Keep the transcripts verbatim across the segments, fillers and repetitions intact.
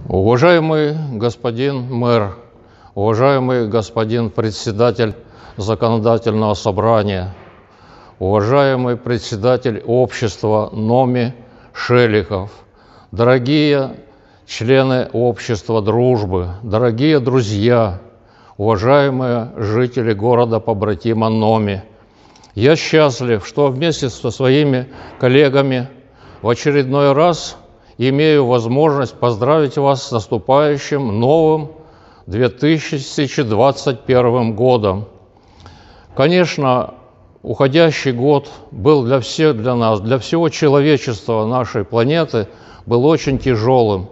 Уважаемый господин мэр, уважаемый господин председатель Законодательного собрания, уважаемый председатель общества НОМИ Шелихов, дорогие члены общества дружбы, дорогие друзья, уважаемые жители города-побратима НОМИ, я счастлив, что вместе со своими коллегами в очередной раз имею возможность поздравить вас с наступающим новым две тысячи двадцать первым годом. Конечно, уходящий год был для всех, для нас, для всего человечества нашей планеты, был очень тяжелым.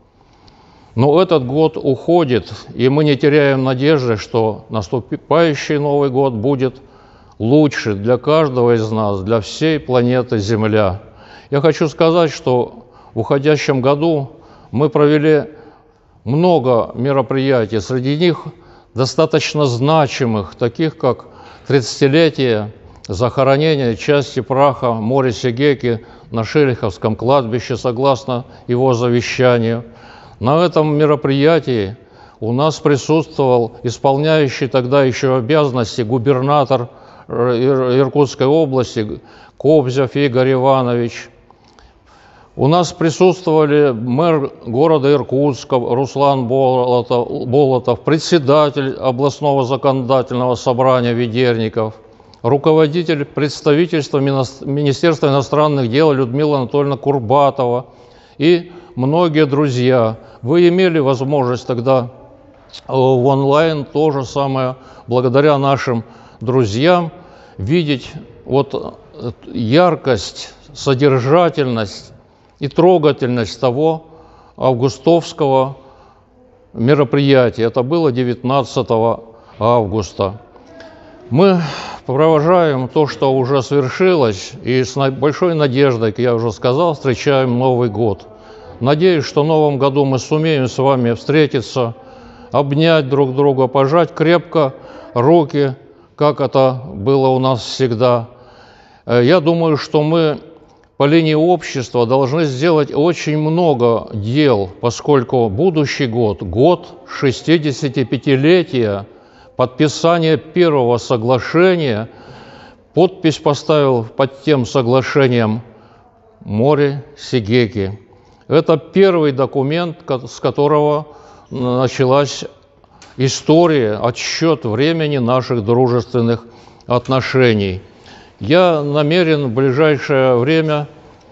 Но этот год уходит, и мы не теряем надежды, что наступающий Новый год будет лучше для каждого из нас, для всей планеты Земля. Я хочу сказать, что в уходящем году мы провели много мероприятий, среди них достаточно значимых, таких как тридцатилетие захоронения части праха Мориса Геки на Шелиховском кладбище, согласно его завещанию. На этом мероприятии у нас присутствовал исполняющий тогда еще обязанности губернатор Иркутской области Кобзев Игорь Иванович. У нас присутствовали мэр города Иркутска Руслан Болотов, Болотов, председатель областного законодательного собрания Ведерников, руководитель представительства Министерства иностранных дел Людмила Анатольевна Курбатова и многие друзья. Вы имели возможность тогда в онлайн то же самое, благодаря нашим друзьям, видеть вот яркость, содержательность и трогательность того августовского мероприятия. Это было девятнадцатого августа. Мы провожаем то, что уже свершилось, и с большой надеждой, как я уже сказал, встречаем Новый год. Надеюсь, что в новом году мы сумеем с вами встретиться, обнять друг друга, пожать крепко руки, как это было у нас всегда. Я думаю, что мы по линии общества должны сделать очень много дел, поскольку будущий год, год шестидесятипятилетия подписания первого соглашения, подпись поставил под тем соглашением Мориса Геки. Это первый документ, с которого началась история, отсчет времени наших дружественных отношений. Я намерен в ближайшее время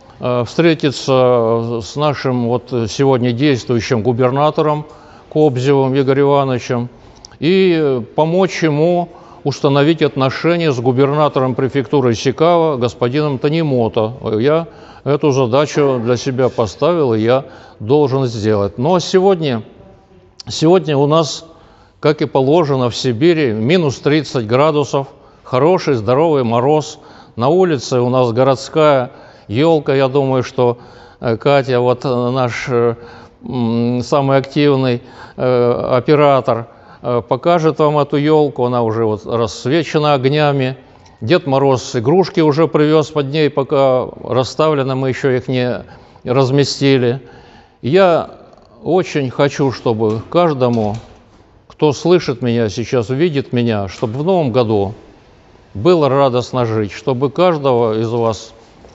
встретиться с нашим вот сегодня действующим губернатором Кобзевым Игорем Ивановичем и помочь ему установить отношения с губернатором префектуры Исикава господином Танимото. Я эту задачу для себя поставил, и я должен сделать. Но сегодня, сегодня у нас, как и положено в Сибири, минус тридцать градусов, хороший здоровый мороз. На улице у нас городская елка. Я думаю, что Катя, вот наш самый активный оператор, покажет вам эту елку. Она уже вот рассвечена огнями. Дед Мороз игрушки уже привез под ней, пока расставлены, мы еще их не разместили. Я очень хочу, чтобы каждому, кто слышит меня сейчас, видит меня, чтобы в новом году было радостно жить, чтобы каждого из вас,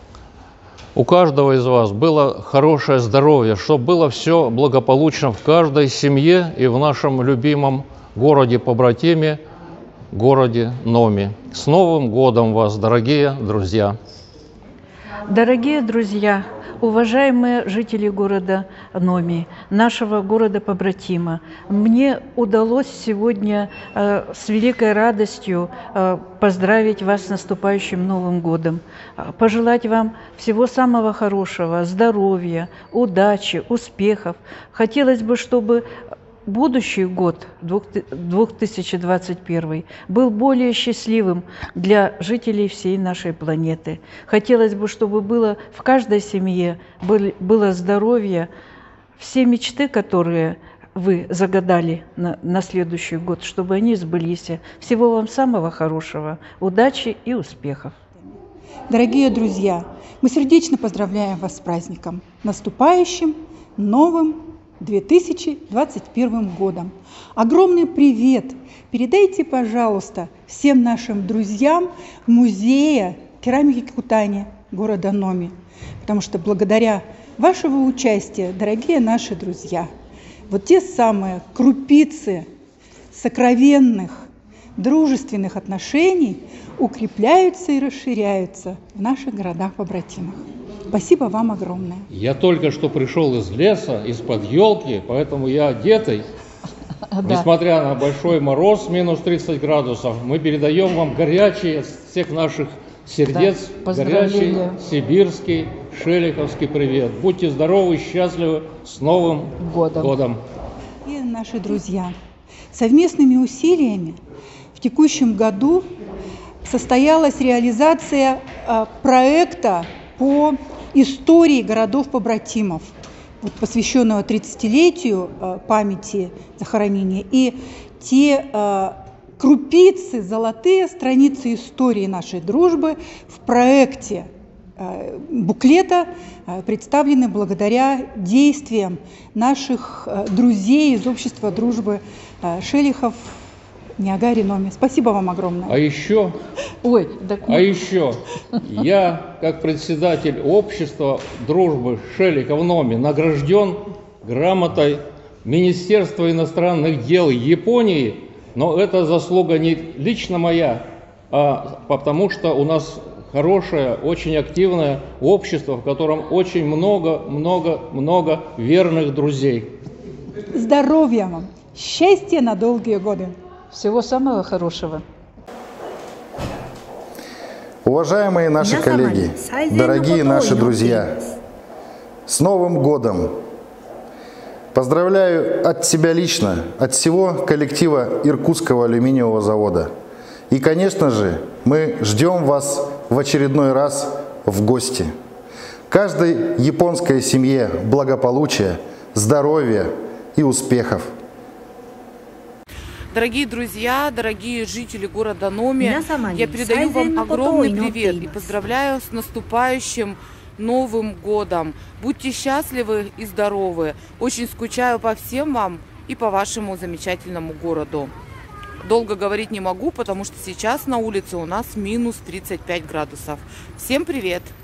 у каждого из вас было хорошее здоровье, чтобы было все благополучно в каждой семье и в нашем любимом городе-побратиме, городе Номи. С Новым годом вас, дорогие друзья! Дорогие друзья, уважаемые жители города Номи, нашего города-побратима, мне удалось сегодня э, с великой радостью э, поздравить вас с наступающим Новым годом, э, пожелать вам всего самого хорошего, здоровья, удачи, успехов. Хотелось бы, чтобы будущий год, две тысячи двадцать первый, был более счастливым для жителей всей нашей планеты. Хотелось бы, чтобы было в каждой семье было здоровье, все мечты, которые вы загадали на, на следующий год, чтобы они сбылись. Всего вам самого хорошего, удачи и успехов. Дорогие друзья, мы сердечно поздравляем вас с праздником, наступающим новым две тысячи двадцать первым годом. Огромный привет передайте, пожалуйста, всем нашим друзьям музея керамики Кутани города Номи, потому что благодаря вашему участию, дорогие наши друзья, вот те самые крупицы сокровенных дружественных отношений укрепляются и расширяются в наших городах-побратимах. Спасибо вам огромное. Я только что пришел из леса, из-под елки, поэтому я одетый. Да. Несмотря на большой мороз, минус тридцать градусов, мы передаем вам горячий от всех наших сердец, да, горячий сибирский, шелиховский привет. Будьте здоровы, счастливы, с Новым годом. годом. И наши друзья, совместными усилиями в текущем году состоялась реализация а, проекта по истории городов-побратимов, вот, посвященного тридцатилетию а, памяти захоронения. И те а, крупицы, золотые страницы истории нашей дружбы в проекте а, буклета а, представлены благодаря действиям наших а, друзей из общества дружбы а, Шелихов, Ниагаре, Номи. Спасибо вам огромное. А еще, Ой, так... а еще я, как председатель общества дружбы Шелихов Номи, награжден грамотой Министерства иностранных дел Японии, но это заслуга не лично моя, а потому что у нас хорошее, очень активное общество, в котором очень много-много-много верных друзей. Здоровья вам, счастья на долгие годы. Всего самого хорошего. Уважаемые наши коллеги, дорогие наши друзья, с Новым годом! Поздравляю от себя лично, от всего коллектива Иркутского алюминиевого завода. И, конечно же, мы ждем вас в очередной раз в гости. Каждой японской семье благополучия, здоровья и успехов. Дорогие друзья, дорогие жители города Номи, я передаю вам огромный привет и поздравляю с наступающим Новым годом. Будьте счастливы и здоровы. Очень скучаю по всем вам и по вашему замечательному городу. Долго говорить не могу, потому что сейчас на улице у нас минус тридцать пять градусов. Всем привет!